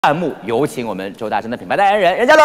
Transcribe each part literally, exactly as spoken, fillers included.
弹幕有请我们周大生的品牌代言人任嘉伦。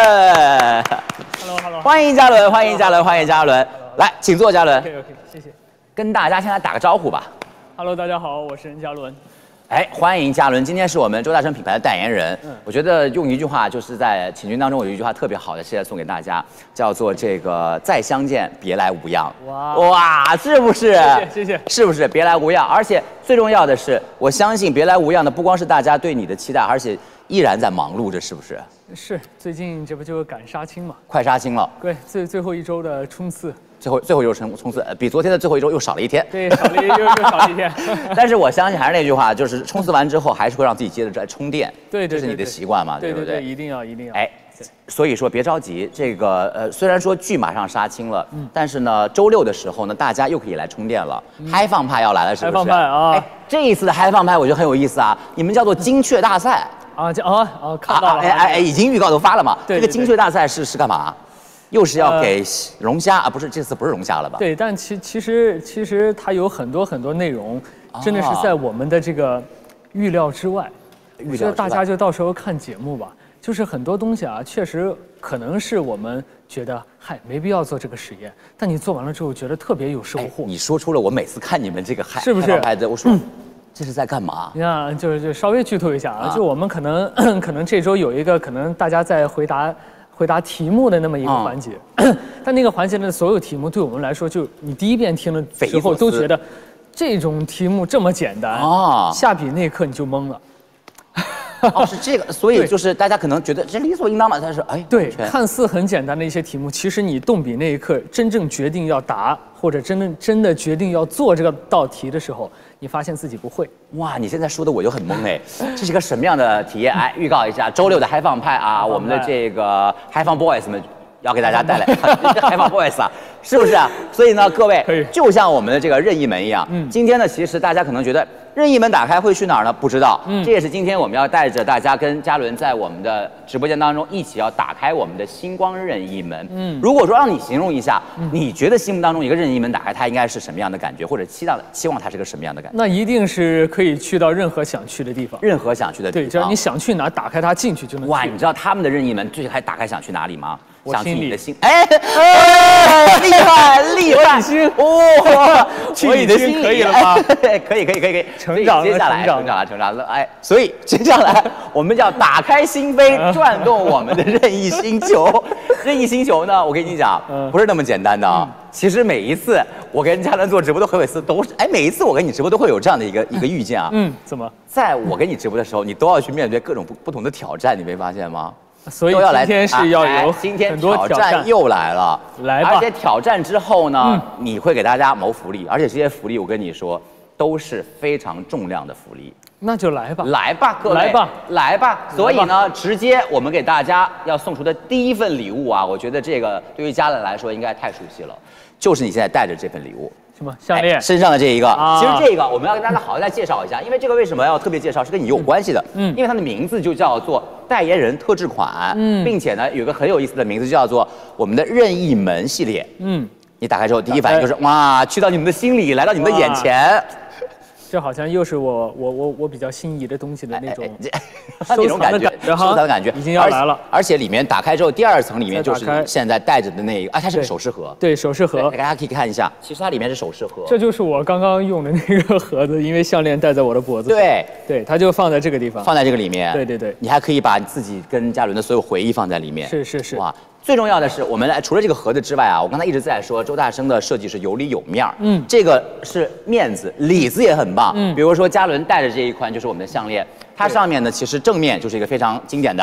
Hello Hello， 欢迎嘉伦，欢迎嘉伦，欢迎嘉伦。来，请坐，嘉伦。 OK OK， 谢谢。 跟大家先来打个招呼吧。 Hello， 大家好，我是任嘉伦。 哎，欢迎嘉伦，今天是我们周大生品牌的代言人。嗯，我觉得用一句话，就是在请君当中有一句话特别好的，现在送给大家，叫做这个再相见，别来无恙。哇哇，是不是？ 谢谢谢谢。 是不是别来无恙？而且最重要的是，我相信别来无恙的不光是大家对你的期待，而且依然在忙碌着，是不是？ 是，最近这不就赶杀青嘛？ 快杀青了。 对，最最后一周的冲刺。 最后最后一周冲冲刺，比昨天的最后一周又少了一天。 对，少了一又又少了一天。 但是我相信还是那句话，就是冲刺完之后，还是会让自己接着再充电。 对对， 这是你的习惯嘛， 对不对？ 一定要一定要。 哎，所以说别着急，这个呃，虽然说剧马上杀青了，嗯，但是呢，周六的时候呢，大家又可以来充电了。嗯、嗨放派要来了，是不是？ 嗨放派啊！ 哎，这一次的嗨放派我觉得很有意思啊，你们叫做金雀大赛啊，这啊啊，看到了， 哎哎哎，已经预告都发了嘛。 对， 这个金雀大赛是是干嘛？又是要给龙虾啊？不是，这次不是龙虾了吧？ 对，但其其实其实它有很多很多内容，真的是在我们的这个预料之外。我觉得大家就到时候看节目吧。就是很多东西啊，确实可能是我们觉得嗨没必要做这个实验，但你做完了之后觉得特别有收获。 你说出了我每次看你们这个嗨是不是孩子，我说。这是在干嘛？ 你看，就是就稍微剧透一下啊，就我们可能可能这周有一个可能大家在回答回答题目的那么一个环节，但那个环节的所有题目对我们来说，就你第一遍听了之后都觉得这种题目这么简单啊，下笔那一刻你就懵了。 哦，是这个，所以就是大家可能觉得这理所应当嘛，但是哎， 对，看似很简单的一些题目，其实你动笔那一刻，真正决定要答，或者真正真的决定要做这个道题的时候，你发现自己不会。 哇，你现在说的我就很懵哎，这是一个什么样的体验？哎，预告一下，周六的嗨放派啊，我们的这个嗨放 boys 们要给大家带来嗨放 boys 啊，是不是啊？所以呢，各位，就像我们的这个任意门一样，嗯，今天呢，其实大家可能觉得。任意门打开会去哪儿呢？不知道。嗯，这也是今天我们要带着大家跟嘉伦在我们的直播间当中一起要打开我们的星光任意门。嗯，如果说让你形容一下，嗯、你觉得心目当中一个任意门打开它应该是什么样的感觉，或者期待期望它是个什么样的感觉？ 那一定是可以去到任何想去的地方。 任何想去的地方。 对，只要你想去哪，打开它进去就能去。 哇，你知道他们的任意门最开打开想去哪里吗？ 我想去你的心心，哎，哎厉害厉害！哇，去你的心可以了吗？ 可以可以可以可以， 成长了， 接下来成长了成长了，哎，所以接下来我们叫打开心扉，转动我们的任意星球。任意星球呢，我跟你讲，不是那么简单的啊。其实每一次我跟嘉伦做直播的何伟思都是，哎，每一次我跟你直播都会有这样的一个一个遇见啊。 嗯，怎么？ 在我跟你直播的时候，你都要去面对各种不不同的挑战，你没发现吗？ 所以今天是要有今天很多挑战又来了， 来吧！ 而且挑战之后呢，嗯、你会给大家谋福利，而且这些福利我跟你说都是非常重量的福利。 那就来吧， 来吧，各位， 来吧， 来吧！所以呢，直接我们给大家要送出的第一份礼物啊，我觉得这个对于嘉伦来说应该太熟悉了，就是你现在带着这份礼物。 什么项链、哎？ 身上的这一个，啊、其实这个我们要跟大家好好再介绍一下，因为这个为什么要特别介绍，是跟你有关系的。嗯，因为它的名字就叫做代言人特制款，嗯，并且呢有个很有意思的名字叫做我们的任意门系列。嗯，你打开之后第一反应就是哇，去到你们的心里，来到你们的眼前。 这好像又是我我我我比较心仪的东西的那种那种感觉，收藏的感觉已经要来了。 而且里面打开之后，第二层里面就是现在带着的那个啊，它是个首饰盒。 对，首饰盒， 大家可以看一下，其实它里面是首饰盒。 这就是我刚刚用的那个盒子，因为项链戴在我的脖子上。 对对，它就放在这个地方， 放在这个里面。 对对对， 你还可以把自己跟嘉伦的所有回忆放在里面。 是是是， 哇。最重要的是，我们来除了这个盒子之外啊，我刚才一直在说周大生的设计是有里有面儿，嗯，这个是面子，里子也很棒，嗯，比如说嘉伦戴着这一款就是我们的项链，它上面呢其实正面就是一个非常经典的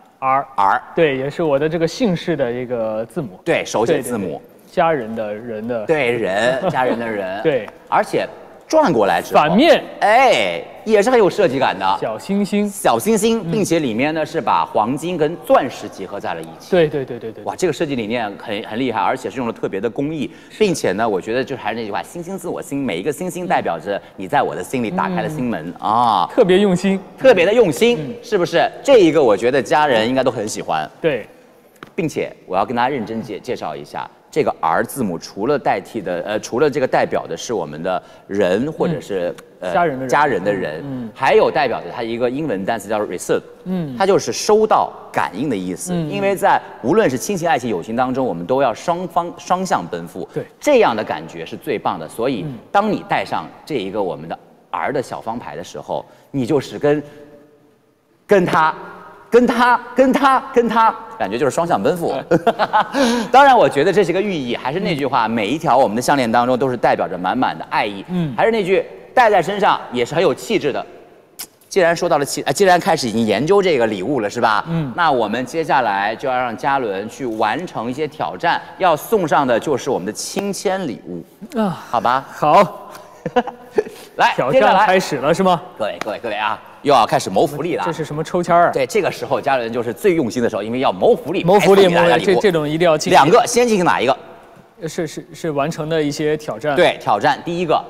R R， 对，也是我的这个姓氏的一个字母， 对，手写字母， 家人的人的， 对人家人的人， 对， 而且转过来之后， 反面， 哎，也是很有设计感的， 小星星， 小星星，并且里面呢是把黄金跟钻石结合在了一起。 对对对对对， 哇，这个设计理念很很厉害，而且是用了特别的工艺，并且呢，我觉得就是还是那句话，星星自我心，每一个星星代表着你在我的心里打开了心门啊， 特别用心， 特别的用心，是不是？这一个我觉得家人应该都很喜欢。 对， 并且我要跟大家认真介介绍一下。这个 R 字母除了代替的，呃，除了这个代表的是我们的人或者是呃家人的人家人的人，嗯，还有代表着它一个英文单词叫做 receive，嗯，它就是收到、感应的意思。嗯，因为在无论是亲情、爱情、友情当中，我们都要双方双向奔赴， 对， 这样的感觉是最棒的。所以，当你带上这一个我们的儿的小方牌的时候，你就是跟跟他。跟他、跟他、跟他，感觉就是双向奔赴。当然，我觉得这是个寓意。还是那句话，每一条我们的项链当中都是代表着满满的爱意。嗯，还是那句，戴在身上也是很有气质的。既然说到了气，啊，既然开始已经研究这个礼物了，是吧？嗯，那我们接下来就要让嘉伦去完成一些挑战，要送上的就是我们的亲签礼物啊，好吧？ 好， 来， 挑战开始了是吗？ 各位、各位、各位啊！又要开始谋福利了， 这是什么抽签儿啊？ 对，这个时候嘉伦就是最用心的时候，因为要谋福利， 谋福利，谋福利，这这种一定要记。 两个，先进行哪一个？ 是是是完成的一些挑战。 对，挑战第一个，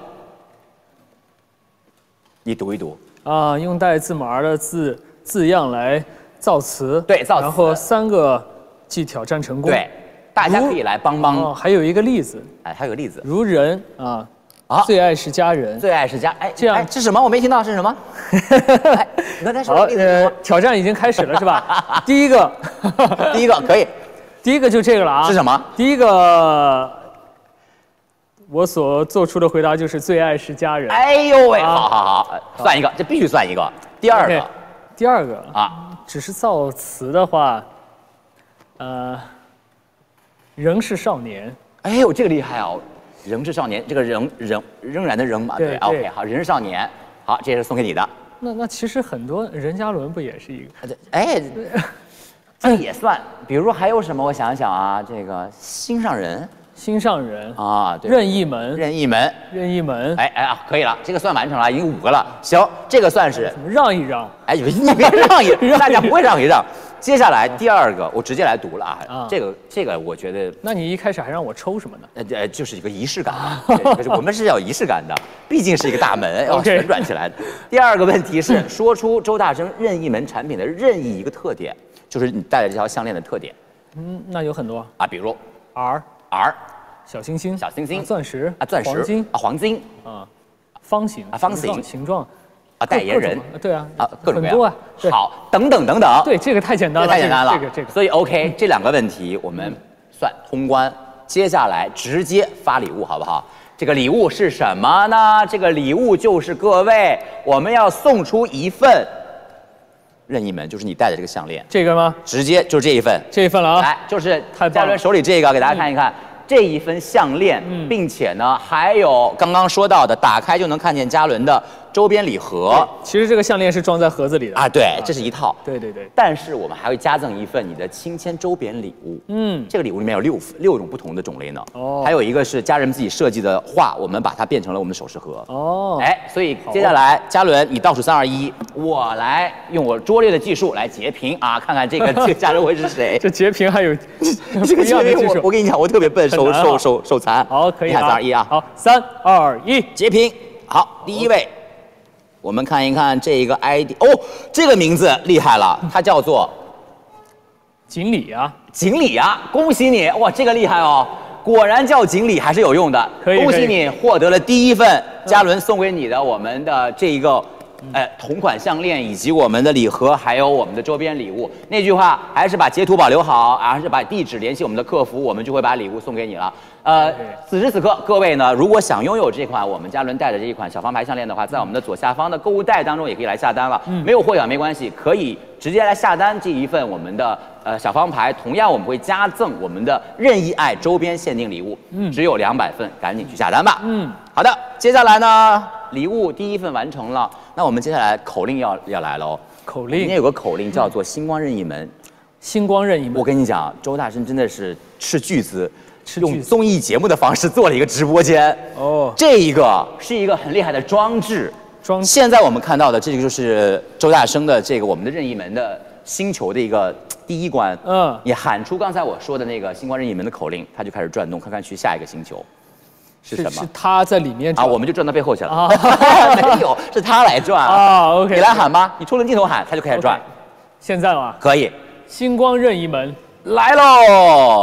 你读一读啊，用带字母 R 的字字样来造词， 对，造词， 然后三个即挑战成功。 对，大家可以来帮帮。 哦，还有一个例子， 哎，还有个例子， 如人啊。啊，最爱是家人， 最爱是家，哎， 这样是什么？我没听到是什么？哎，你刚才说的呃，挑战已经开始了是吧？第一个， 第一个可以， 第一个就这个了啊。 是什么？ 第一个，我所做出的回答就是最爱是家人。 哎呦喂，好好好，算一个，这必须算一个。第二个， 第二个啊，只是造词的话，呃，仍是少年。 哎呦，这个厉害哦。仍是少年，这个仍仍仍然的仍嘛，对 ，OK， 好，仍是少年，好，这是送给你的。 那那其实很多任嘉伦不也是一个？ 哎，这也算。比如说还有什么？我想想啊，这个心上人， 心上人啊，对， 任意门， 任意门， 任意门。 哎哎啊，可以了，这个算完成了，已经五个了。行，这个算是让一让。 哎，你别让一，大家不会让一让。接下来第二个，我直接来读了啊。啊，这个这个，我觉得， 那你一开始还让我抽什么呢？ 呃呃，就是一个仪式感嘛。我们是要仪式感的，毕竟是一个大门要旋转起来的。第二个问题是，说出周大生任意门产品的任意一个特点，就是你戴的这条项链的特点。 嗯，那有很多啊，比如 R R， 小星星， 小星星， 钻石啊，钻石， 黄金啊，黄金啊，方形啊，方形形状。 啊，代言人， 对啊， 啊，各种很多啊， 好，等等等等， 对，这个太简单了， 太简单了， 这个这个， 所以 OK， 这两个问题我们算通关，接下来直接发礼物，好不好？这个礼物是什么呢？这个礼物就是各位，我们要送出一份任意门，就是你戴的这个项链， 这个吗？ 直接就这一份， 这一份了啊， 来，就是嘉伦手里这个，给大家看一看。这一份项链， 嗯、 并且呢，还有刚刚说到的，打开就能看见嘉伦的周边礼盒。 其实这个项链是装在盒子里的啊，对，这是一套。 对对对。 但是我们还会加赠一份你的亲签周边礼物。嗯，这个礼物里面有六六种不同的种类呢。哦。还有一个是家人自己设计的画，我们把它变成了我们的首饰盒。哦。哎，所以接下来嘉伦，你倒数三二一，我来用我拙劣的技术来截屏啊，看看这个这个家人会是谁。 这截屏还有这个截屏，我我跟你讲，我特别笨，手手手手残。 好，可以。 三二一啊！ 好，三二一， 截屏。好，第一位，我们看一看这个 I D。哦，这个名字厉害了，它叫做锦鲤啊！ 锦鲤啊！恭喜你！哇，这个厉害哦！果然叫锦鲤还是有用的。 可以， 恭喜你获得了第一份嘉伦送给你的我们的这一个。呃，同款项链以及我们的礼盒，还有我们的周边礼物。那句话还是把截图保留好，还是把地址联系我们的客服，我们就会把礼物送给你了。呃，此时此刻，各位呢，如果想拥有这款我们嘉伦戴的这一款小方牌项链的话，在我们的左下方的购物袋当中也可以来下单了。嗯，没有货源没关系，可以直接来下单这一份我们的呃小方牌。同样，我们会加赠我们的任意爱周边限定礼物，嗯，只有两百份，赶紧去下单吧。嗯，好的，接下来呢，礼物第一份完成了。那我们接下来口令要要来了哦， 口令， 今天有个口令叫做星光任意门， 星光任意门。 我跟你讲，周大生真的是斥巨资，用综艺节目的方式做了一个直播间哦，这一个是一个很厉害的装置。装，现在我们看到的这个就是周大生的这个我们的任意门的星球的一个第一关。嗯，你喊出刚才我说的那个星光任意门的口令，它就开始转动，看看去下一个星球。是什么？ 是他在里面转啊，我们就转到背后去了。啊，没有，是他来转啊。OK， 你来喊吧，你冲着镜头喊，他就开始转。 现在吗？ 可以。 星光任意门来喽！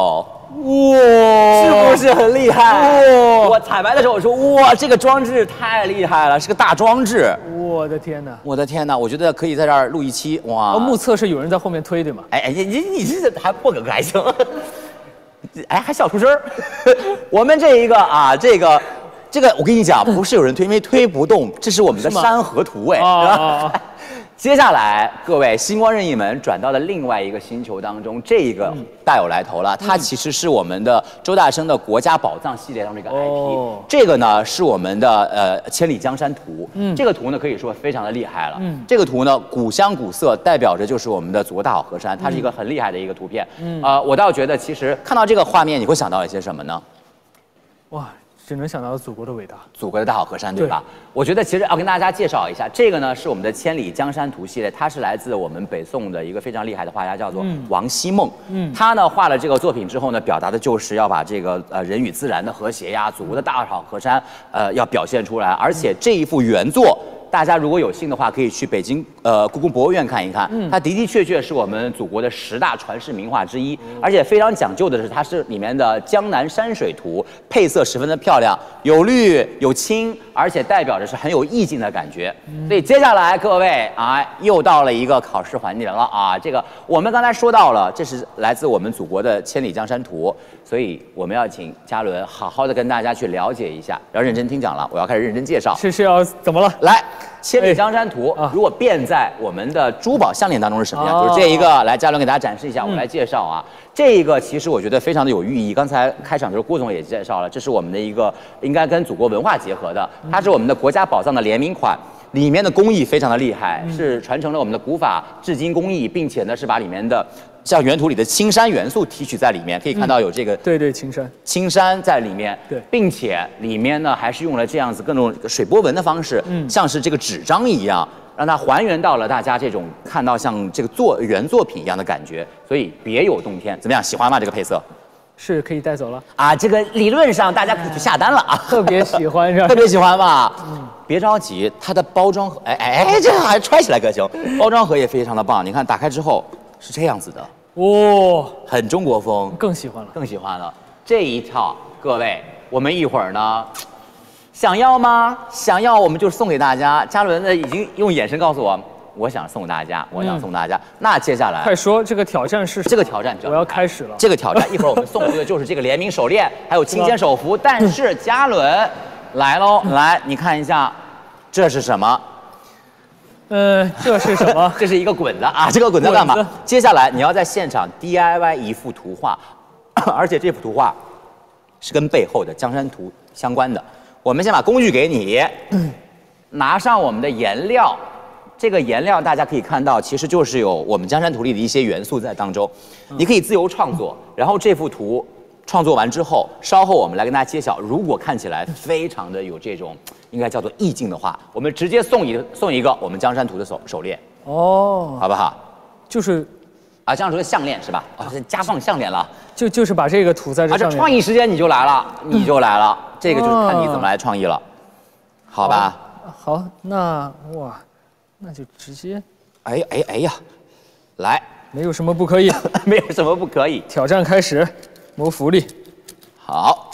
哇， 是不是很厉害？哇！我彩排的时候我说，哇，这个装置太厉害了，是个大装置。 我的天哪！ 我的天哪！我觉得可以在这儿录一期。哇！ 哦，目测是有人在后面推，对吗？ 哎哎，你你你这还破梗还行，哎还笑出声儿。我们这一个啊，这个这个我跟你讲，不是有人推，因为推不动，这是我们的山河图哎。 啊接下来，各位星光任意门转到了另外一个星球当中，这个大有来头了。它其实是我们的周大生的国家宝藏系列当中的一个 I P。哦、这个呢是我们的呃千里江山图。嗯，这个图呢可以说非常的厉害了。嗯，这个图呢古香古色，代表着就是我们的祖国大好河山，它是一个很厉害的一个图片。嗯，呃，我倒觉得其实看到这个画面，你会想到一些什么呢？ 哇！只能想到祖国的伟大， 祖国的大好河山，对吧？对，我觉得其实要跟大家介绍一下，这个呢是我们的千里江山图系列，它是来自我们北宋的一个非常厉害的画家，叫做王希孟。嗯，他呢画了这个作品之后呢，表达的就是要把这个呃人与自然的和谐呀，祖国的大好河山，呃要表现出来。而且这一幅原作，大家如果有幸的话，可以去北京呃故宫博物院看一看。嗯，它的的确确是我们祖国的十大传世名画之一，而且非常讲究的是，它是里面的江南山水图，配色十分的漂亮，有绿有青，而且代表着是很有意境的感觉。嗯、所以接下来各位啊，又到了一个考试环节了啊！这个我们刚才说到了，这是来自我们祖国的千里江山图，所以我们要请嘉伦好好的跟大家去了解一下，要认真听讲了，我要开始认真介绍。 是是要怎么了？ 来。千里江山图，如果变在我们的珠宝项链当中是什么样？就是这一个，来，嘉伦给大家展示一下，我来介绍啊。这一个其实我觉得非常的有寓意。刚才开场的时候，郭总也介绍了，这是我们的一个应该跟祖国文化结合的，它是我们的国家宝藏的联名款。里面的工艺非常的厉害，是传承了我们的古法制金工艺，并且呢是把里面的像原图里的青山元素提取在里面，可以看到有这个、嗯、 对对青山青山在里面， 对， 并且里面呢还是用了这样子各种水波纹的方式，嗯，像是这个纸张一样，让它还原到了大家这种看到像这个作原作品一样的感觉，所以别有洞天。怎么样，喜欢吗？这个配色？ 是可以带走了啊！这个理论上大家可以去下单了啊， 特别喜欢是吧？ 特别喜欢吧？嗯，别着急，它的包装盒，哎哎，这还揣起来可行。包装盒也非常的棒，你看打开之后是这样子的， 哦， 很中国风， 更喜欢了， 更喜欢了。这一套，各位，我们一会儿呢，想要吗？想要，我们就送给大家。嘉伦呢已经用眼神告诉我。我想送大家，我想送大家。嗯、那接下来， 快说这个挑战是这个挑战， 我要开始了。 这个挑战，一会儿我们送出的就是这个联名手链，还有金尖手幅。但是嘉伦来喽，来，你看一下，这是什么？ 呃，这是什么？ 这是一个滚子啊！这个滚子干嘛？接下来你要在现场 D I Y 一幅图画，而且这幅图画是跟背后的江山图相关的。我们先把工具给你，拿上我们的颜料。这个颜料大家可以看到，其实就是有我们江山图里的一些元素在当中，你可以自由创作。然后这幅图创作完之后，稍后我们来跟大家揭晓。如果看起来非常的有这种应该叫做意境的话，我们直接送一送一个我们江山图的手手链哦，好不好？ 就是啊，江山图的项链是吧？啊，加放项链了， 就就是把这个涂在这上面。 啊，这创意时间你就来了，你就来了，这个就是看你怎么来创意了，好吧？ 好，那哇。那就直接， 哎哎哎呀，来， 没有什么不可以， 没有什么不可以。 挑战开始，谋福利。 好，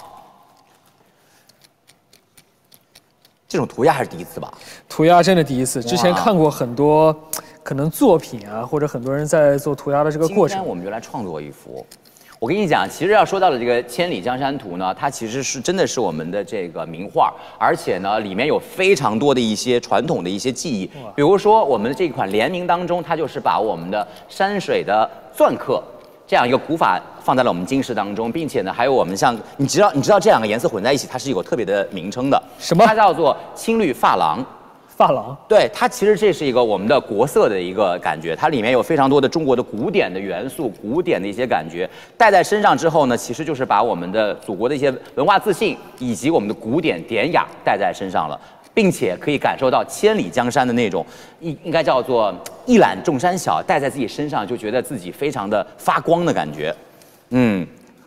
这种涂鸦还是第一次吧？ 涂鸦真的第一次，之前看过很多，可能作品啊，或者很多人在做涂鸦的这个过程。 今天我们就来创作一幅。我跟你讲，其实要说到的这个《千里江山图》呢，它其实是真的是我们的这个名画，而且呢，里面有非常多的一些传统的一些技艺，比如说我们的这款联名当中，它就是把我们的山水的篆刻这样一个古法放在了我们金饰当中，并且呢，还有我们像你知道你知道这两个颜色混在一起，它是有特别的名称的， 什么？ 它叫做青绿珐琅。 珐琅， 对，它其实这是一个我们的国色的一个感觉，它里面有非常多的中国的古典的元素，古典的一些感觉，戴在身上之后呢，其实就是把我们的祖国的一些文化自信以及我们的古典典雅戴在身上了，并且可以感受到千里江山的那种应应该叫做一览众山小，戴在自己身上就觉得自己非常的发光的感觉。嗯，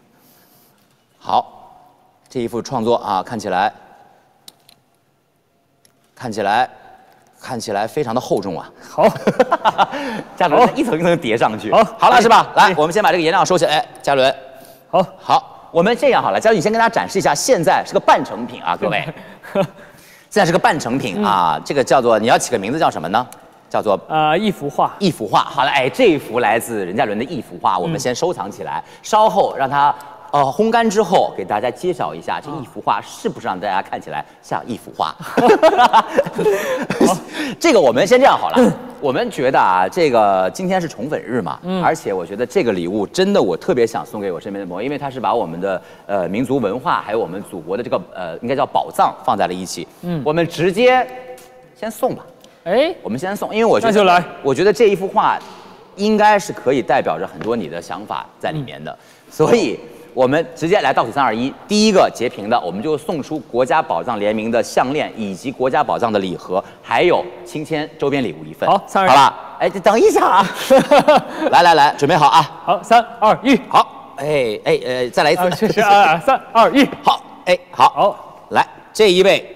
好，这一幅创作啊，看起来。看起来，看起来非常的厚重啊！ 好， 嘉伦一层一层叠上去。 好， 好了是吧？来，我们先把这个颜料收起来。哎，嘉伦， 好， 好，我们这样好了，佳茹，你先跟大家展示一下，现在是个半成品啊，各位，现在是个半成品啊，嗯、这个叫做你要起个名字叫什么呢？叫做呃一幅画， 一幅画。好了，哎，这一幅来自任嘉伦的一幅画，我们先收藏起来，嗯、稍后让它。呃，烘干之后给大家揭晓一下，这一幅画是不是让大家看起来像一幅画？这个我们先这样好了。我们觉得啊，这个今天是宠粉日嘛，嗯、而且我觉得这个礼物真的我特别想送给我身边的朋友，因为它是把我们的呃民族文化还有我们祖国的这个呃应该叫宝藏放在了一起。嗯，我们直接先送吧。哎，我们先送，因为我觉得那就来， 我觉得这一幅画应该是可以代表着很多你的想法在里面的，嗯、所以。我们直接来倒数三二一，第一个截屏的，我们就送出国家宝藏联名的项链，以及国家宝藏的礼盒，还有亲签周边礼物一份。 好，三二一， 好吧？哎，等一下啊！来来来，准备好啊！ 好，三二一， 好，哎哎呃，再来一次， 谢谢啊！三二一， 好，哎好， 好， 来这一位，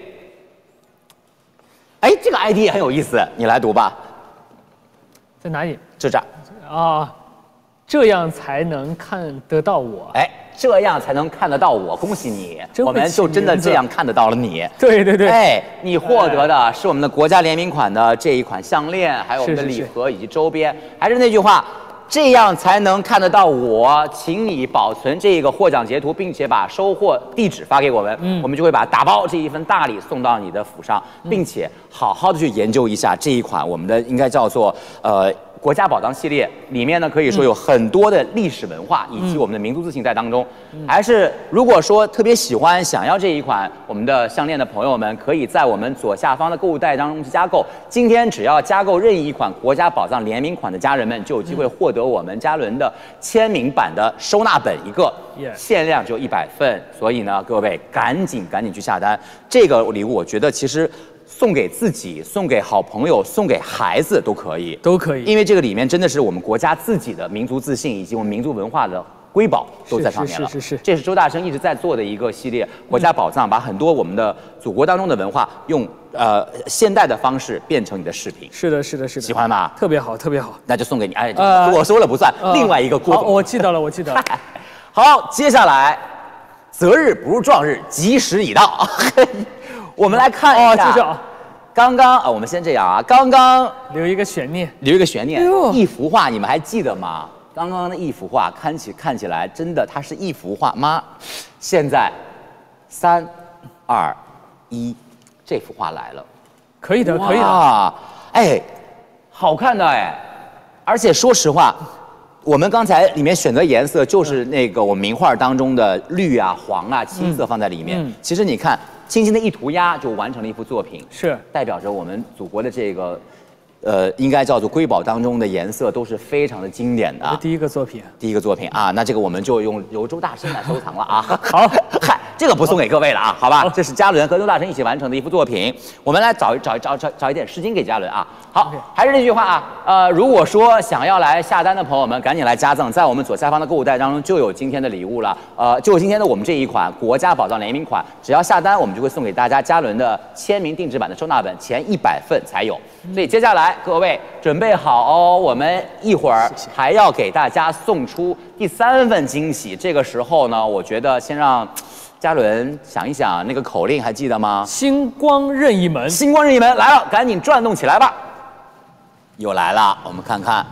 哎，这个 I D 也很有意思，你来读吧。 在哪里？ 就这儿啊，这样才能看得到我。 哎。这样才能看得到我，恭喜你！我们就真的这样看得到了你。 对对对， 哎，你获得的是我们的国家联名款的这一款项链，还有我们的礼盒以及周边。还是那句话，这样才能看得到我，请你保存这个获奖截图，并且把收货地址发给我们，嗯，我们就会把打包这一份大礼送到你的府上，并且好好的去研究一下这一款我们的应该叫做呃。国家宝藏系列里面呢，可以说有很多的历史文化以及我们的民族自信在当中。嗯、还是如果说特别喜欢想要这一款我们的项链的朋友们，可以在我们左下方的购物袋当中去加购。今天只要加购任意一款国家宝藏联名款的家人们，就有机会获得我们嘉伦的签名版的收纳本一个，嗯、限量只有一百份。所以呢，各位赶紧赶紧去下单。这个礼物我觉得其实。送给自己、送给好朋友、送给孩子都可以， 都可以， 因为这个里面真的是我们国家自己的民族自信以及我们民族文化的瑰宝都在上面了。 是是是是， 这是周大生一直在做的一个系列，国家宝藏，把很多我们的祖国当中的文化用呃现代的方式变成你的饰品。 是的，是的，是的， 喜欢吗？ 特别好，特别好。 那就送给你，哎，呃、我说了不算，呃、另外一个郭总。 好，我记得了，我记得了。 好，接下来，择日不如撞日，吉时已到。我们来看一下。 哦，就是啊。 刚刚啊，我们先这样啊，刚刚留一个悬念， 留一个悬念。一幅画，你们还记得吗？刚刚的一幅画，看起看起来真的，它是一幅画吗？现在，三、二、一，这幅画来了。 可以的，可以的。 啊，哎，好看的哎，而且说实话，我们刚才里面选择颜色就是那个我们名画当中的绿啊、黄啊、青色放在里面。嗯嗯、其实你看。轻轻的一涂鸦就完成了一幅作品， 是代表着我们祖国的这个，呃，应该叫做瑰宝当中的颜色都是非常的经典的。 第一个作品， 第一个作品啊，那这个我们就用由周大生来收藏了啊。 好， 嗨，这个不送给各位了啊，好吧？好，这是嘉伦和周大生一起完成的一幅作品，我们来找找找找找一点诗经给嘉伦啊。好， okay. 还是那句话啊，呃，如果说想要来下单的朋友们，赶紧来加赠，在我们左下方的购物袋当中就有今天的礼物了，呃，就有今天的我们这一款国家宝藏联名款，只要下单，我们就会送给大家嘉伦的签名定制版的收纳本，前一百份才有。所以接下来各位准备好哦，我们一会儿还要给大家送出第三份惊喜。这个时候呢，我觉得先让嘉伦想一想那个口令，还记得吗？ 星光任意门， 星光任意门来了，赶紧转动起来吧！又来了，我们看看。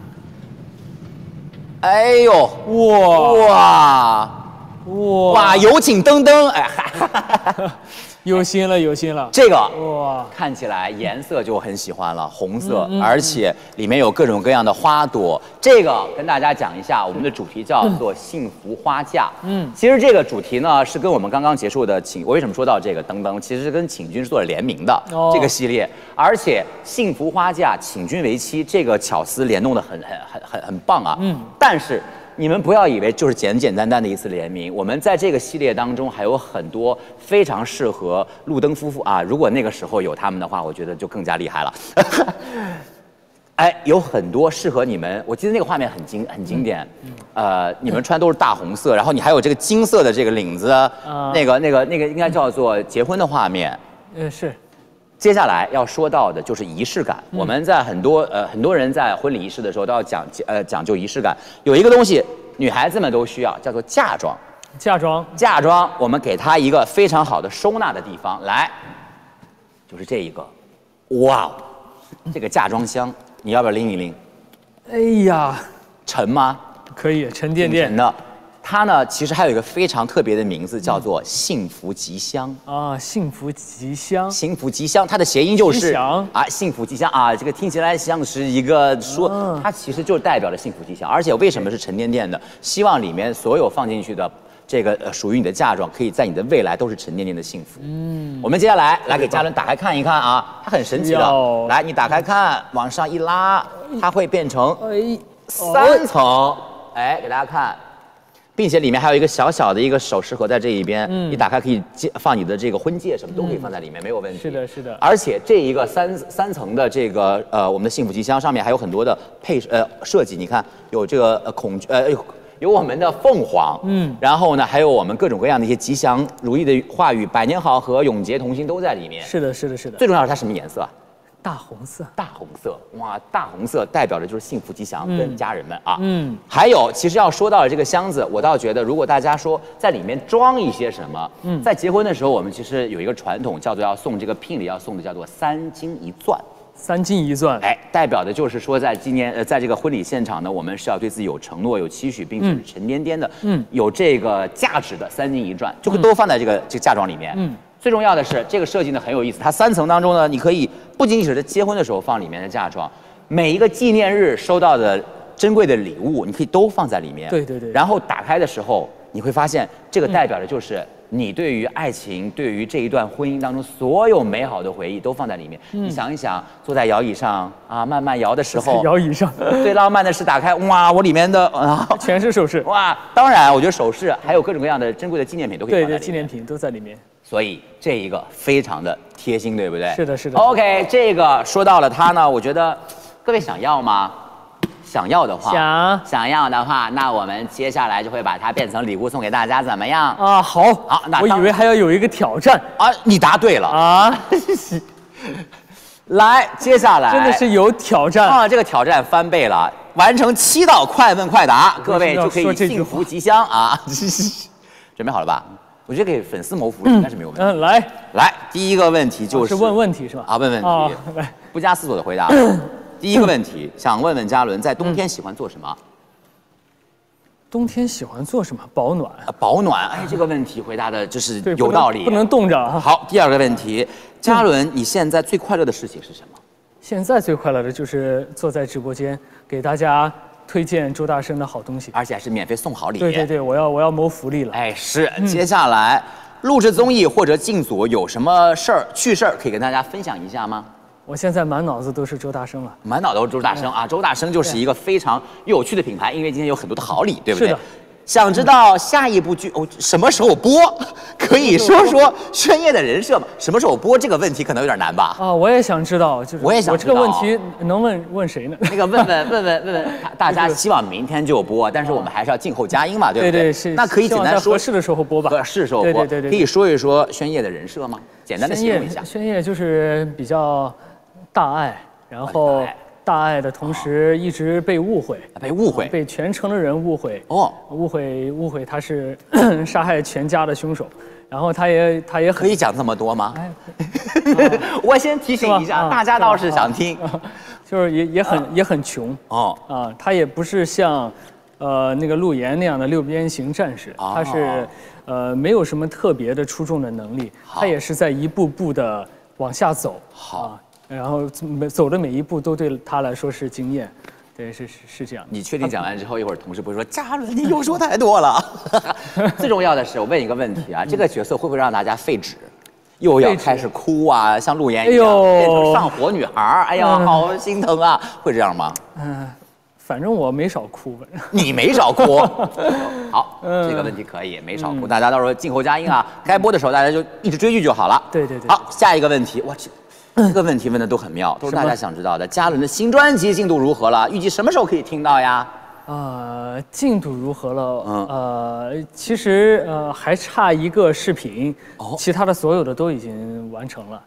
哎呦，哇哇哇哇！有请登登，哎嗨。 有心了，有心了。 这个哇，看起来颜色就很喜欢了，红色，嗯嗯、而且里面有各种各样的花朵。这个跟大家讲一下，我们的主题叫做幸福花架。嗯，其实这个主题呢是跟我们刚刚结束的请，我为什么说到这个登登，其实是跟请君是做了联名的、哦、这个系列，而且幸福花架请君为妻这个巧思联动的很很很很很棒啊。嗯，但是。你们不要以为就是简简单单的一次联名，我们在这个系列当中还有很多非常适合路灯夫妇啊，如果那个时候有他们的话，我觉得就更加厉害了。哎，有很多适合你们，我记得那个画面很经很经典，嗯、呃，你们穿都是大红色，然后你还有这个金色的这个领子，呃、那个那个那个应该叫做结婚的画面， 呃是。 接下来要说到的就是仪式感。嗯、我们在很多呃很多人在婚礼仪式的时候都要讲呃讲究仪式感。有一个东西女孩子们都需要，叫做嫁妆。 嫁妆， 嫁妆，我们给它一个非常好的收纳的地方，来，就是这一个，哇，这个嫁妆箱，你要不要拎一拎？ 哎呀， 沉吗？ 可以，沉甸甸沉的。它呢，其实还有一个非常特别的名字，叫做幸福吉祥啊，幸福吉祥， 幸福吉祥，它的谐音就是啊， 幸福吉祥啊，这个听起来像是一个说，啊、它其实就代表了幸福吉祥。而且为什么是沉甸甸的？希望里面所有放进去的这个呃属于你的嫁妆，可以在你的未来都是沉甸甸的幸福。嗯，我们接下来来给嘉伦打开看一看啊，它很神奇的，来你打开看，往上一拉，它会变成三层，哎，给大家看。并且里面还有一个小小的一个首饰盒在这一边，嗯，你打开可以放你的这个婚戒，什么都可以放在里面，嗯、没有问题。 是的，是的。 而且这一个三三层的这个呃我们的幸福吉祥上面还有很多的配呃设计，你看有这个呃孔呃有有我们的凤凰，嗯，然后呢还有我们各种各样的一些吉祥如意的话语，百年好合、永结同心都在里面。 是的，是的，是的。 最重要的是它什么颜色？ 大红色， 大红色，哇，大红色代表的就是幸福吉祥跟家人们啊。嗯，还有，其实要说到了这个箱子，我倒觉得，如果大家说在里面装一些什么，嗯，在结婚的时候，我们其实有一个传统，叫做要送这个聘礼，要送的叫做三金一钻。 三金一钻， 哎，代表的就是说，在今年呃，在这个婚礼现场呢，我们是要对自己有承诺、有期许，并且是沉甸甸的，嗯，有这个价值的三金一钻，就会都放在这个这个嫁妆里面，嗯。最重要的是，这个设计呢很有意思。它三层当中呢，你可以不仅仅是在结婚的时候放里面的嫁妆，每一个纪念日收到的珍贵的礼物，你可以都放在里面。 对对对。 然后打开的时候，你会发现，这个代表的就是你对于爱情、对于这一段婚姻当中所有美好的回忆都放在里面。嗯、你想一想，坐在摇椅上啊，慢慢摇的时候， 摇椅上最浪漫的是打开，哇，我里面的啊， 全是首饰。 哇，当然，我觉得首饰还有各种各样的珍贵的纪念品都可以放在里面。 对对，纪念品都在里面。 所以这一个非常的贴心，对不对？ 是的，是的。 OK， 这个说到了它呢，我觉得各位想要吗？想要的话， 想想要的话，那我们接下来就会把它变成礼物送给大家，怎么样？ 啊，好，好，那我以为还要有一个挑战啊，你答对了啊。来，接下来真的是有挑战啊！这个挑战翻倍了，完成七道快问快答，各位就可以幸福吉祥啊！准备好了吧？我觉得给粉丝谋福利应该是没有问题。 嗯，来来，第一个问题就是、 啊、是问问题是吧？ 啊，问问题，哦、来，不加思索的回答。第一个问题，想问问嘉伦，在冬天喜欢做什么？ 冬天喜欢做什么？保暖。 啊，保暖。哎，这个问题回答的就是有道理， 不能冻着啊。 好，第二个问题，嘉伦，你现在最快乐的事情是什么？ 现在最快乐的就是坐在直播间给大家推荐周大生的好东西， 而且还是免费送好礼。 对对对，我要我要谋福利了。 哎，是。嗯、接下来录制综艺或者进组有什么事儿趣事儿可以跟大家分享一下吗？ 我现在满脑子都是周大生了， 满脑都是周大生啊！周大生就是一个非常有趣的品牌，因为今天有很多的好礼，对不对？ 是的。 想知道下一部剧哦什么时候播？可以说说宣烨的人设吗？什么时候播这个问题可能有点难吧？ 啊，我也想知道，就是我也想知道。我这个问题能问问谁呢？ 那个问问问问问问大家，希望明天就播，但是我们还是要静候佳音嘛，对不对？ 对对是。 那可以简单说， 合适的时候播吧。 合适的时候播， 对对对。 可以说一说宣烨的人设吗？简单的形容一下。 宣烨就是比较大爱，然后。大爱的同时，一直被误会， 被误会， 被全城的人误会哦，误会误会他是杀害全家的凶手，然后他也他也可以讲这么多吗？哎，我先提醒一下，大家倒是想听， 就是也也很也很穷哦啊，他也不是像呃那个陆岩那样的六边形战士，他是呃没有什么特别的出众的能力，他也是在一步步的往下走，好。然后每走的每一步都对他来说是经验，对，是是是这样。 你确定讲完之后，一会儿同事不会说嘉伦你又说太多了？最重要的是，我问一个问题啊，这个角色会不会让大家废纸？又要开始哭啊，像陆岩一样变成上火女孩？哎呀，好心疼啊！会这样吗？ 嗯，反正我没少哭。 你没少哭。好，这个问题可以没少哭，大家到时候静候佳音啊。该播的时候大家就一直追剧就好了。 对对对。 好，下一个问题，我去。这个问题问的都很妙，都是大家想知道的。嘉伦的新专辑进度如何了？预计什么时候可以听到呀？ 呃，进度如何了？嗯，呃，其实呃还差一个视频，哦，其他的所有的都已经完成了。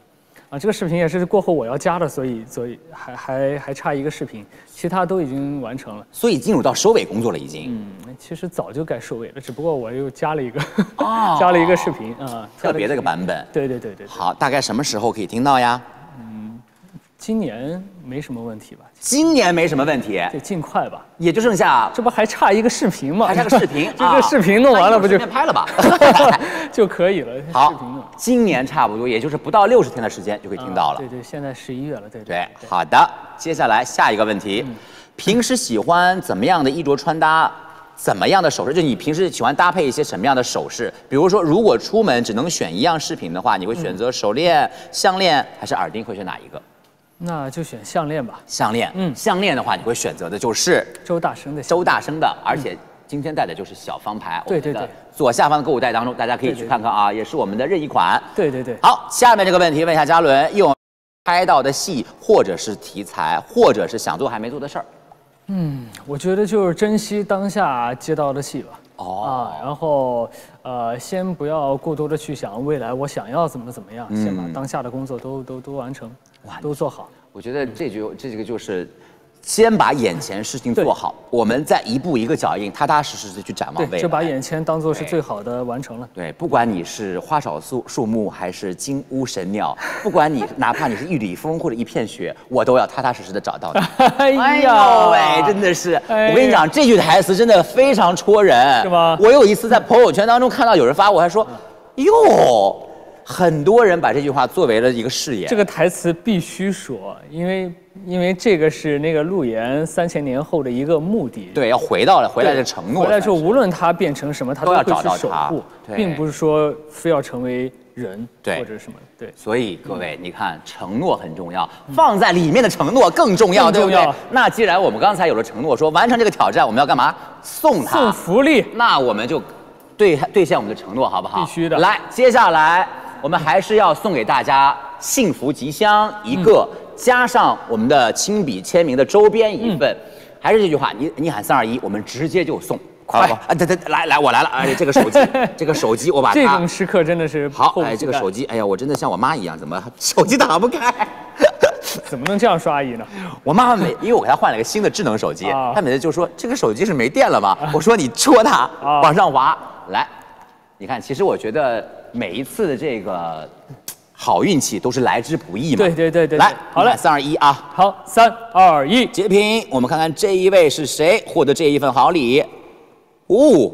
啊，这个视频也是过后我要加的，所以所以还还还差一个视频，其他都已经完成了。 所以进入到收尾工作了已经。 嗯，其实早就该收尾了，只不过我又加了一个，哦、加了一个视频啊， 特别的一个版本。 对对对 对, 对。 好，大概什么时候可以听到呀？ 嗯，今年没什么问题吧？ 今年没什么问题， 对，尽快吧。 也就剩下， 这不还差一个视频吗？ 还差个视频， 这个视频弄完了不就拍了吧就可以了？ 好，今年差不多也就是不到六十天的时间就可以听到了。 对对，现在十一月了，对对。好的，接下来下一个问题，平时喜欢怎么样的衣着穿搭？怎么样的首饰？就你平时喜欢搭配一些什么样的首饰？比如说，如果出门只能选一样饰品的话，你会选择手链、项链还是耳钉？会选哪一个？ 那就选项链吧。 项链，嗯，项链的话，你会选择的就是周大生的。 周大生的，而且今天戴的就是小方牌。 对对对。 左下方的购物袋当中，大家可以去看看啊，也是我们的任意款。 对对对。 好，下面这个问题问一下嘉伦，用拍到的戏，或者是题材，或者是想做还没做的事儿。 嗯，我觉得就是珍惜当下接到的戏吧。哦啊，然后呃，先不要过多的去想未来我想要怎么怎么样，嗯、先把当下的工作都都都完成，都做好。 我觉得这就这个就是。先把眼前事情做好，我们再一步一个脚印，踏踏实实的去展望未来。 就把眼前当做是最好的完成了。 对，不管你是花草树树木，还是金屋神鸟，不管你哪怕你是一缕风或者一片雪，我都要踏踏实实的找到你。 哎呀喂，真的是，我跟你讲，这句台词真的非常戳人， 是吗？ 我有一次在朋友圈当中看到有人发，我还说，哟。很多人把这句话作为了一个誓言。 这个台词必须说，因为因为这个是那个陆岩三千年后的一个目的。 对，要回到了回来的承诺。 回来之后，无论他变成什么，他都要找到守护， 并并不是说非要成为人对或者什么。对。 所以各位，你看，承诺很重要，放在里面的承诺更重要，对不对？那既然我们刚才有了承诺，说完成这个挑战，我们要干嘛？送他送福利。 那我们就兑兑现我们的承诺，好不好？ 必须的。 来，接下来。我们还是要送给大家幸福吉祥一个，嗯、加上我们的亲笔签名的周边一份。嗯、还是这句话，你你喊三二一，我们直接就送。快啊！对对，来来，我来了！哎，这个手机，这个手机，我把它。 这种时刻真的是好。哎，这个手机，哎呀，我真的像我妈一样，怎么手机打不开？ 怎么能这样说阿姨呢？ 我妈妈每，因为我给她换了一个新的智能手机，啊、她每次就说这个手机是没电了吗？啊、我说你戳它，啊、往上滑，来，你看，其实我觉得。每一次的这个好运气都是来之不易嘛。 对对对对， 来， 好嘞， 三二一啊！ 好，三二一， 截屏，我们看看这一位是谁获得这一份好礼。哦，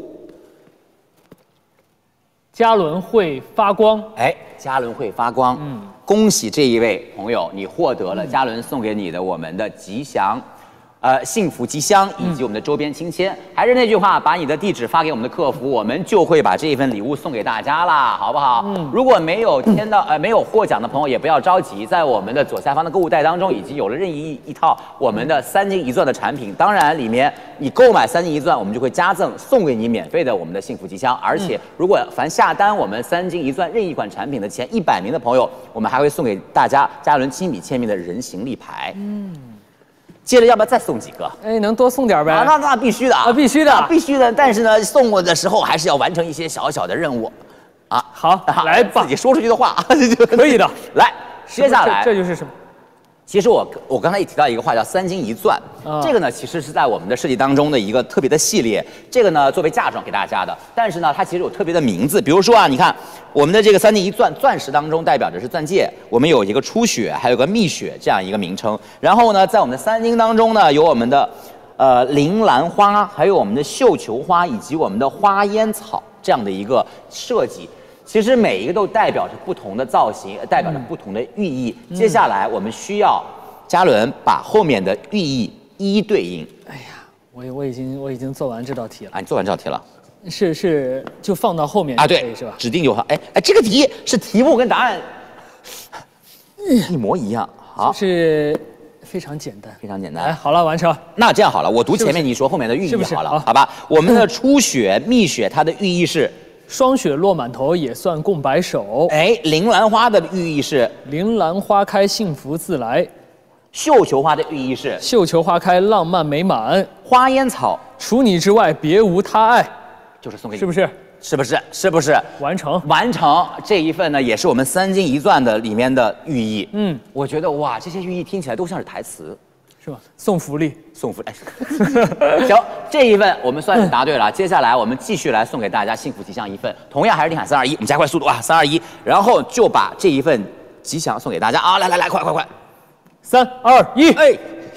嘉伦会发光。 哎，嘉伦会发光。嗯，恭喜这一位朋友，你获得了嘉伦送给你的我们的吉祥。呃，幸福吉祥以及我们的周边亲签，嗯、还是那句话，把你的地址发给我们的客服，我们就会把这一份礼物送给大家啦，好不好？嗯，如果没有签到呃没有获奖的朋友，也不要着急，在我们的左下方的购物袋当中，已经有了任意一套我们的三金一钻的产品。当然，里面你购买三金一钻，我们就会加赠送给你免费的我们的幸福吉祥。而且，如果凡下单我们三金一钻任意款产品的前一百名的朋友，我们还会送给大家嘉伦亲笔签名的人形立牌。嗯。接着要不要再送几个？ 哎，能多送点呗？ 啊，那那必须的啊， 啊必须的， 啊、必须的。但是呢，送我的时候还是要完成一些小小的任务，啊， 好，来吧， 自己说出去的话可以的。 来，接下来这, 这就是什么？ 其实我我刚才也提到一个话叫三金一钻，啊、这个呢其实是在我们的设计当中的一个特别的系列。这个呢作为嫁妆给大家的，但是呢它其实有特别的名字，比如说啊，你看我们的这个三金一钻，钻石当中代表着是钻戒，我们有一个初雪，还有个蜜雪这样一个名称。然后呢，在我们的三金当中呢，有我们的呃铃兰花，还有我们的绣球花，以及我们的花烟草这样的一个设计。其实每一个都代表着不同的造型，代表着不同的寓意。嗯、接下来我们需要嘉伦把后面的寓意一一对应。 哎呀，我我已经我已经做完这道题了。 啊，你做完这道题了？ 是是，就放到后面啊，对， 是吧？ 指定就好。哎哎，这个题是题目跟答案一模一样。好， 是非常简单， 非常简单。 哎，好了，完成。 那这样好了，我读前面，你说后面的寓意好了，好吧？我们的初雪、蜜雪，它的寓意是。 霜雪落满头也算共白首。 哎，铃兰花的寓意是铃兰花开幸福自来。 绣球花的寓意是绣球花开浪漫美满。 花烟草除你之外别无他爱， 就是送给你， 是不是？ 是不是？是不是？ 完成完成这一份呢，也是我们三金一钻的里面的寓意。 嗯， 我觉得哇，这些寓意听起来都像是台词。 是吧？送福利， 送福利。行，这一份我们算是答对了。接下来我们继续来送给大家幸福吉祥一份，同样还是你喊三二一，我们加快速度啊，三二一，然后就把这一份吉祥送给大家啊！来来来，快快快， 三二一， 哎，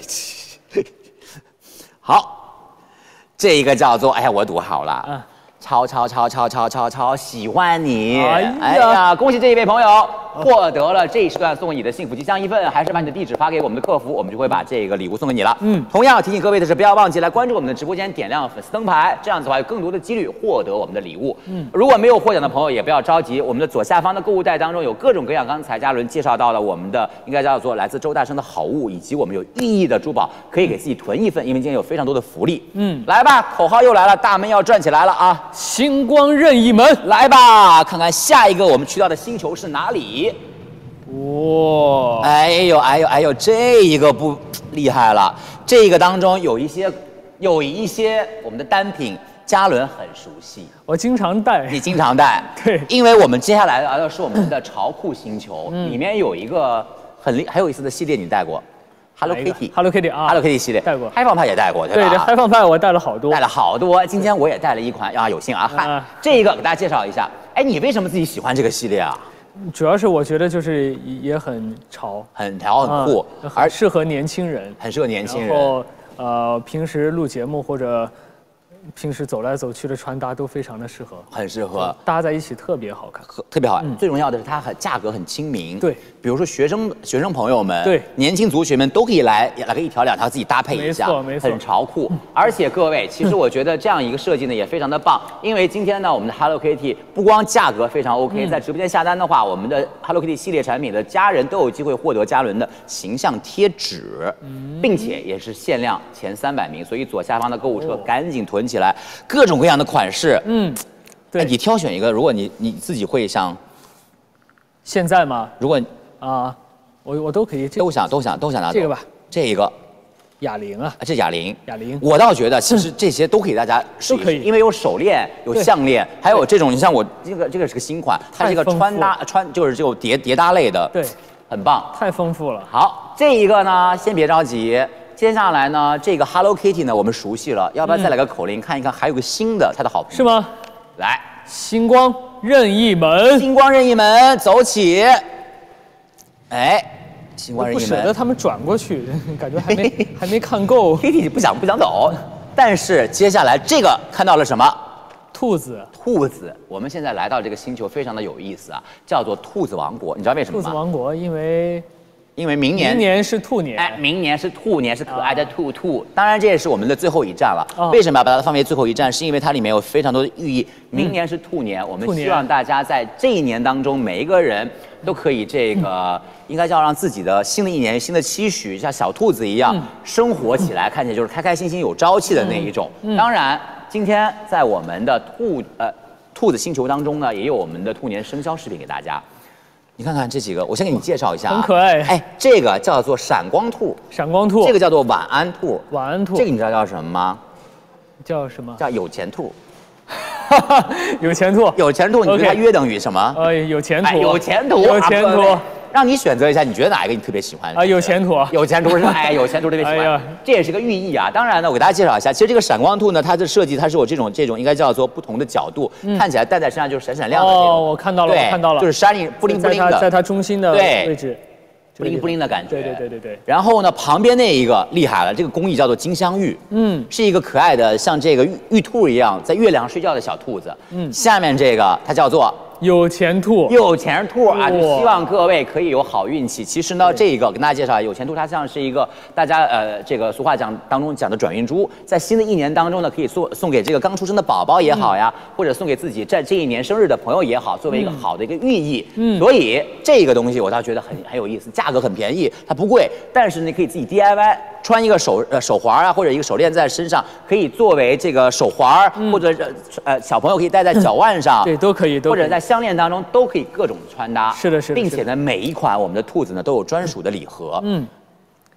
好，这一个叫做哎呀，我读好了。嗯超超超超超超超喜欢你！哎呀，哎呀，恭喜这一位朋友获得了这一时段送你的幸福吉祥一份，还是把你的地址发给我们的客服，我们就会把这个礼物送给你了。嗯，同样提醒各位的是，不要忘记来关注我们的直播间，点亮粉丝灯牌，这样子的话有更多的几率获得我们的礼物。嗯，如果没有获奖的朋友也不要着急，我们的左下方的购物袋当中有各种各样，刚才嘉伦介绍到了我们的应该叫做来自周大生的好物，以及我们有寓意的珠宝，可以给自己囤一份，因为今天有非常多的福利。嗯，来吧，口号又来了，大门要转起来了啊！ 星光任意门， 来吧，看看下一个我们去到的星球是哪里。哇！哎呦哎呦哎呦，这一个不厉害了。这个当中有一些有一些我们的单品，嘉伦很熟悉， 我经常带。 你经常带？ 对， 因为我们接下来聊的是我们的潮酷星球，嗯、里面有一个很厉很有意思的系列，你带过。Hello Kitty，Hello Kitty 啊 ，Hello Kitty 系列带过， 嗨放派也带过，对吧？ 对对，嗨放派我带了好多， 带了好多。今天我也带了一款啊，有幸啊，嗨，这个给大家介绍一下。哎，你为什么自己喜欢这个系列啊？ 主要是我觉得就是也很潮， 很潮很酷， 而适合年轻人， 很适合年轻人。 然后呃，平时录节目或者平时走来走去的穿搭都非常的适合， 很适合搭在一起特别好看， 特别好看。最重要的是它很价格很亲民， 对， 比如说学生学生朋友们， 对， 年轻族群们都可以来来个一条两条自己搭配一下， 没错没错， 很潮酷。而且各位，其实我觉得这样一个设计呢也非常的棒，因为今天呢我们的 Hello Kitty 不光价格非常 OK， 在直播间下单的话，我们的 Hello Kitty 系列产品的家人都有机会获得嘉伦的形象贴纸，并且也是限量前三百名，所以左下方的购物车赶紧囤起来，各种各样的款式，嗯，对，你挑选一个，如果你你自己会像， 现在吗？ 如果啊，我我都可以， 都想都想都想拿走这个吧， 这一个， 哑铃啊， 这哑铃， 哑铃， 我倒觉得其实这些都可以大家试一试，因为有手链，有项链，还有这种，你像我这个这个是个新款，它是一个穿搭穿就是这种叠叠搭类的， 对， 很棒， 太丰富了。 好，这一个呢，先别着急。接下来呢，这个 Hello Kitty 呢，我们熟悉了，要不要再来个口令，嗯、看一看还有个新的，它的好朋友是吗？ 来， 星光任意门， 星光任意门，走起！哎，星光任意门， 不舍得他们转过去，感觉还没还没看够。 Kitty 不想不想走，但是接下来这个看到了什么？ 兔子， 兔子，我们现在来到这个星球非常的有意思啊，叫做兔子王国，你知道为什么吗？ 兔子王国，因为。 因为明年， 明年是兔年， 哎，明年是兔年，是可爱的兔兔。啊、当然，这也是我们的最后一站了。哦、为什么要把它放为最后一站？是因为它里面有非常多的寓意。明年是兔年，嗯、我们希望大家在这一年当中，每一个人都可以这个，嗯、应该叫让自己的新的一年新的期许，像小兔子一样、嗯、生活起来，看起来就是开开心心、有朝气的那一种。嗯、当然，今天在我们的兔呃兔子星球当中呢，也有我们的兔年生肖饰品给大家。你看看这几个，我先给你介绍一下、啊， 很可爱。 哎，这个叫做闪光兔， 闪光兔。 这个叫做晚安兔， 晚安兔。 这个你知道叫什么吗？ 叫什么？ 叫有钱兔。 有钱兔， 有钱兔，你觉得它约等于什么？ 呃，有钱兔， 哎、有钱兔， 有钱兔。啊让你选择一下，你觉得哪一个你特别喜欢啊？有钱兔， 有钱兔是吧？哎，有钱兔特别喜欢，哎、这也是个寓意啊。当然呢，我给大家介绍一下，其实这个闪光兔呢，它的设计它是有这种这种应该叫做不同的角度，嗯、看起来戴在身上就是闪闪亮的。 哦，我看到了，我看到了， 就是 shining 布灵布灵的， 在它中心的位置， 布灵布灵的感觉。 对对对对对。 然后呢，旁边那一个厉害了，这个工艺叫做金镶玉，嗯，是一个可爱的像这个玉玉兔一样在月亮睡觉的小兔子。嗯，下面这个它叫做。 有钱兔， 有钱兔啊！就希望各位可以有好运气。其实呢，这一个跟大家介绍，有钱兔它像是一个大家呃这个俗话讲当中讲的转运珠，在新的一年当中呢，可以送送给这个刚出生的宝宝也好呀，嗯、或者送给自己在这一年生日的朋友也好，作为一个好的一个寓意。嗯，所以这个东西我倒觉得很很有意思，价格很便宜，它不贵，但是你可以自己 D I Y。穿一个手呃手环啊，或者一个手链在身上，可以作为这个手环，嗯、或者呃小朋友可以戴在脚腕上， 对，都可以，都可以， 或者在项链当中都可以各种穿搭。 是的，是的， 并且呢，每一款我们的兔子呢都有专属的礼盒。嗯，各位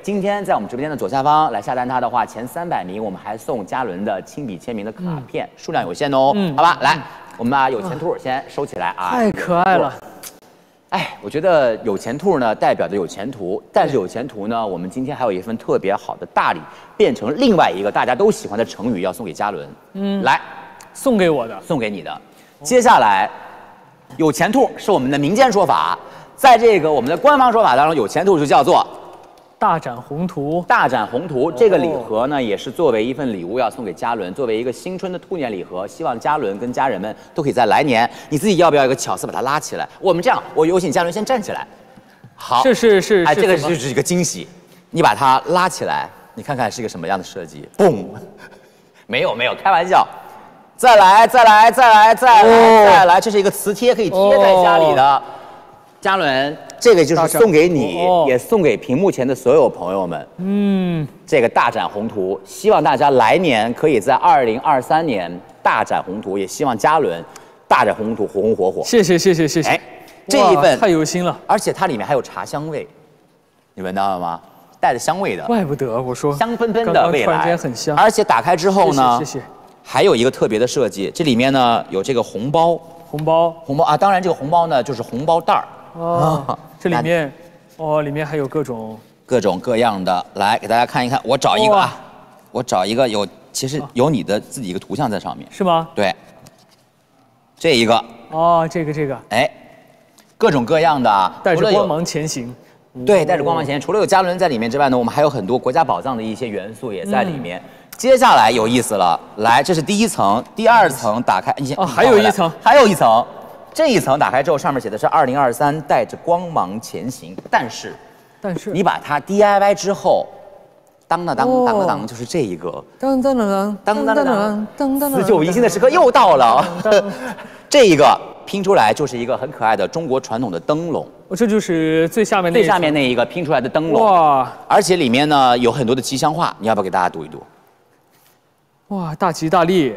今天在我们直播间的左下方来下单它的话，前三百名我们还送嘉伦的亲笔签名的卡片，嗯、数量有限哦。嗯，好吧，来，我们把有钱兔先收起来啊。 太可爱了。 哎，我觉得有钱兔呢代表着有前途，但是有前途呢，我们今天还有一份特别好的大礼，变成另外一个大家都喜欢的成语，要送给嘉伦。嗯，来， 送给我的， 送给你的。接下来，有钱兔是我们的民间说法，在这个我们的官方说法当中，有钱兔就叫做大展宏图。 大展宏图，这个礼盒呢，也是作为一份礼物要送给嘉伦，作为一个新春的兔年礼盒，希望嘉伦跟家人们都可以在来年，你自己要不要一个巧思把它拉起来？我们这样，我有请嘉伦先站起来。好， 是是是， 哎，这个就是一个惊喜，你把它拉起来，你看看是一个什么样的设计？嘣，没有没有，开玩笑。再来再来再来再来、哦、再来，这是一个磁贴，可以贴在家里的。哦、嘉伦。这个就是送给你，哦、也送给屏幕前的所有朋友们。嗯，这个大展宏图，希望大家来年可以在二零二三年大展宏图，也希望嘉伦大展宏图，红红火火。 谢谢谢谢谢谢。哎， 这一份太有心了， 而且它里面还有茶香味，你闻到了吗？带着香味的， 怪不得我说香喷喷的未来， 突然间很香。 而且打开之后呢， 谢谢，谢谢还有一个特别的设计，这里面呢有这个红包， 红包红包啊，当然这个红包呢就是红包袋儿哦，这里面。哦，里面还有各种各种各样的，来给大家看一看。我找一个啊，我找一个有，其实有你的自己一个图像在上面， 是吗？ 对，这一个哦，这个这个， 哎，各种各样的， 带着光芒前行。 对，带着光芒前行。除了有嘉伦在里面之外呢，我们还有很多国家宝藏的一些元素也在里面。嗯、接下来有意思了，来，这是第一层，第二层打开，你先哦，还有一层， 还有一层。这一层打开之后，上面写的是二零二三带着光芒前行，但是， 但是你把它 D I Y 之后，当当当当当当，就是这一个， 当当当当当当当当当， 辞旧迎新的时刻又到了。这一个拼出来就是一个很可爱的中国传统的灯笼， 哦，这就是最下面那最下面那一个拼出来的灯笼哇，而且里面呢有很多的吉祥话，你要不要给大家读一读？ 哇，大吉大利，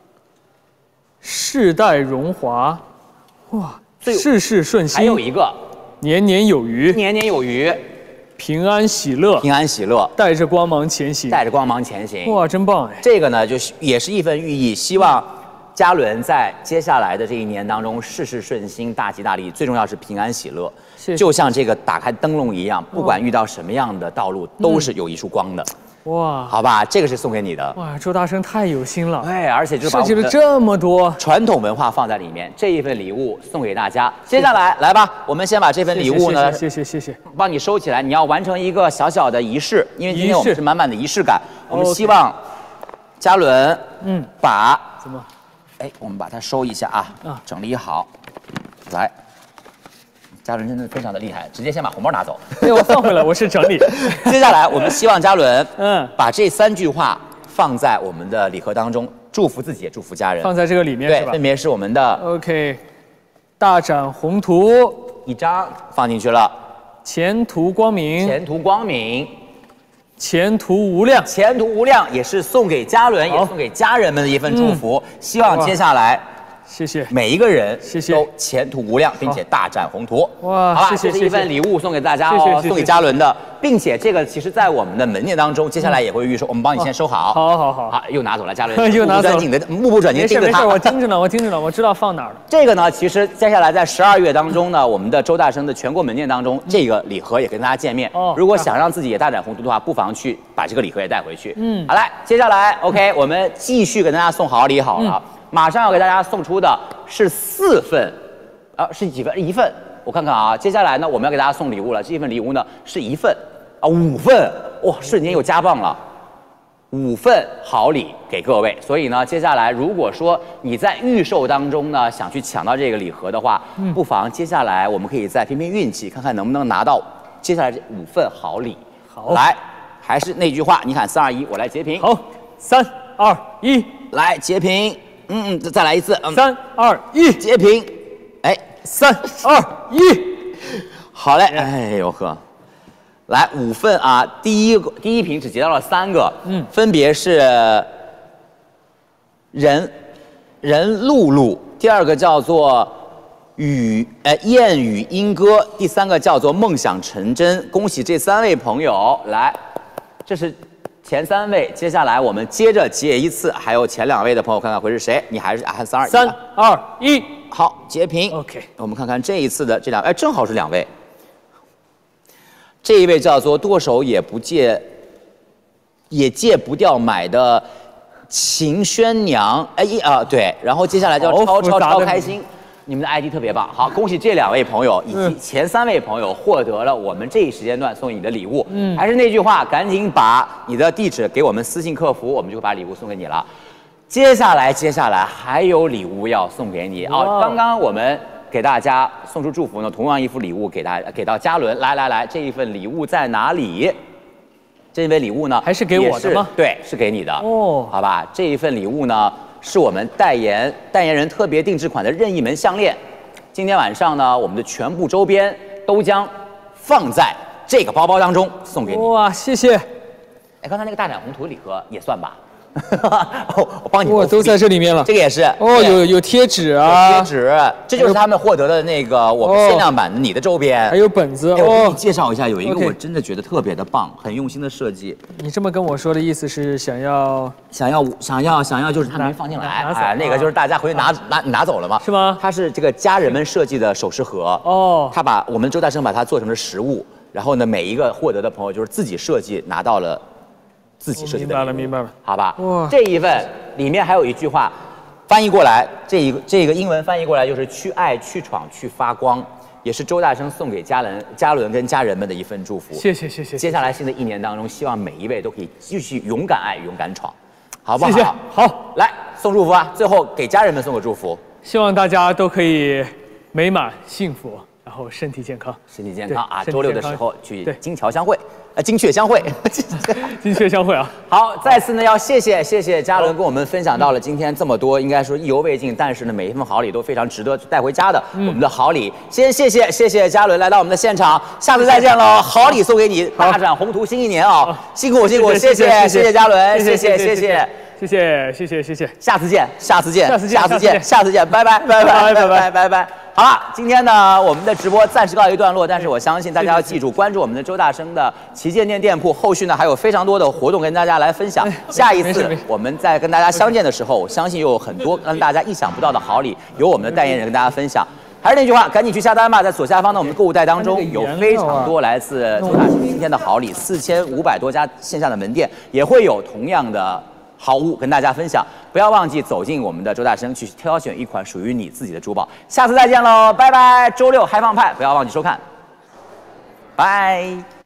世代荣华。哇，事事顺心， 还有一个年年有余， 年年有余， 平安喜乐， 平安喜乐， 带着光芒前行， 带着光芒前行。 哇，真棒哎！ 这个呢，就是也是一份寓意，希望嘉伦在接下来的这一年当中事事顺心，大吉大利，最重要是平安喜乐。 谢谢。 就像这个打开灯笼一样，不管遇到什么样的道路，都是有一束光的。哇，好吧，这个是送给你的。 哇，周大生太有心了， 哎，而且就把设计了这么多传统文化放在里面，这一份礼物送给大家。接下来来吧，我们先把这份礼物呢， 谢谢谢谢， 帮你收起来。你要完成一个小小的仪式，因为今天我们是满满的仪式感。我们希望嘉伦，嗯，把怎么？ 哎，我们把它收一下啊，啊，整理好，来。嘉伦真的非常的厉害，直接先把红包拿走。 对，我放回来，我是整理。 接下来，我们希望嘉伦，嗯，把这三句话放在我们的礼盒当中，祝福自己，也祝福家人。 放在这个里面， 对，分别是我们的 OK， 大展宏图一张放进去了， 前途光明， 前途光明， 前途无量， 前途无量，也是送给嘉伦，也送给家人们的一份祝福。嗯、希望接下来。 谢谢每一个人， 谢谢都前途无量，并且大展宏图。 哇， 好吧， 谢谢， 这是一份礼物送给大家哦，送给嘉伦的，并且这个其实在我们的门店当中，接下来也会预售，我们帮你先收好。 好好好， 好，又拿走了，嘉伦又拿走了， 的目不转睛盯着它。 没事，我盯着呢，我盯着呢，我知道放哪儿了。 这个呢，其实接下来在十二月当中呢，我们的周大生的全国门店当中，这个礼盒也跟大家见面。哦，如果想让自己也大展宏图的话，不妨去把这个礼盒也带回去。嗯，好来，接下来 OK， 我们继续给大家送好礼好了。马上要给大家送出的是四份，啊，是几份？一份。我看看啊，接下来呢，我们要给大家送礼物了。这份礼物呢是一份，啊，五份，哇，瞬间又加磅了，五份好礼给各位。所以呢，接下来如果说你在预售当中呢想去抢到这个礼盒的话，嗯、不妨接下来我们可以再拼拼运气，看看能不能拿到接下来这五份好礼。 好， 来，还是那句话，你看三二一，我来截屏。 好，三二一， 来截屏。嗯嗯，再来一次。嗯、 三二一， 截屏。哎， 三二一， 好嘞。哎呦呵，来五份啊！第一个第一瓶只截到了三个，嗯，分别是任任露露，第二个叫做雨呃谚语莺歌，第三个叫做梦想成真。恭喜这三位朋友，来，这是前三位，接下来我们接着截一次，还有前两位的朋友看看会是谁？你还是啊三二一， 三二一， 好，截屏。 OK， 我们看看这一次的这两，哎，正好是两位。这一位叫做剁手也不戒，也戒不掉买的秦宣娘，哎一啊对，然后接下来叫超超超开心。你们的 I D 特别棒，好，恭喜这两位朋友以及前三位朋友获得了我们这一时间段送给你的礼物。嗯，还是那句话，赶紧把你的地址给我们私信客服，我们就会把礼物送给你了。接下来，接下来还有礼物要送给你啊！刚刚我们给大家送出祝福呢，同样一副礼物给大给到嘉伦，来来来，这一份礼物在哪里？这一份礼物呢， 还是给我的吗？ 对，是给你的哦， 好吧，这一份礼物呢。是我们代言代言人特别定制款的任意门项链，今天晚上呢，我们的全部周边都将放在这个包包当中送给你。 哇，谢谢！ 哎，刚才那个大展宏图礼盒也算吧，我帮你。 哇，都在这里面了。 这个也是。 哦，有有贴纸啊， 贴纸，这就是他们获得的那个我们限量版的你的周边， 还有本子。 哎，我给你介绍一下，有一个我真的觉得特别的棒，很用心的设计。 你这么跟我说的意思是想要想要想要想要，就是他没放进来，哎，那个就是大家回去拿拿拿走了嘛， 是吗？ 它是这个家人们设计的首饰盒哦，他把我们周大生把它做成了实物，然后呢，每一个获得的朋友就是自己设计拿到了自己设计的，明白了明白了， 好吧？哇，这一份里面还有一句话，翻译过来，这一个这个英文翻译过来就是去爱、去闯、去发光。也是周大生送给嘉伦、嘉伦跟家人们的一份祝福。 谢谢谢谢。 接下来新的一年当中，希望每一位都可以继续勇敢爱、勇敢闯，好不好？ 谢谢。好， 来送祝福啊！最后给家人们送个祝福， 希望大家都可以美满幸福，然后身体健康， 身体健康啊！周六的时候去金桥相会，呃，金雀相会， 金雀相会啊！ 好，再次呢要谢谢谢谢嘉伦跟我们分享到了今天这么多，应该说意犹未尽，但是呢每一份好礼都非常值得带回家的。我们的好礼，先谢谢谢谢嘉伦来到我们的现场，下次再见喽！好礼送给你，大展宏图新一年啊！辛苦辛苦，谢谢谢谢嘉伦，谢谢谢谢谢谢谢谢谢谢， 下次见下次见下次见下次见下次见，拜拜拜拜拜拜拜拜。好了，今天呢，我们的直播暂时告一段落，但是我相信大家要记住，关注我们的周大生的旗舰店店铺，后续呢还有非常多的活动跟大家来分享。下一次我们在跟大家相见的时候，我相信又有很多让大家意想不到的好礼，由我们的代言人跟大家分享。还是那句话，赶紧去下单吧，在左下方的我们购物袋当中有非常多来自周大生今天的好礼，四千五百多家线下的门店也会有同样的好物跟大家分享，不要忘记走进我们的周大生，去挑选一款属于你自己的珠宝。下次再见喽，拜拜！周六嗨放派，不要忘记收看，拜。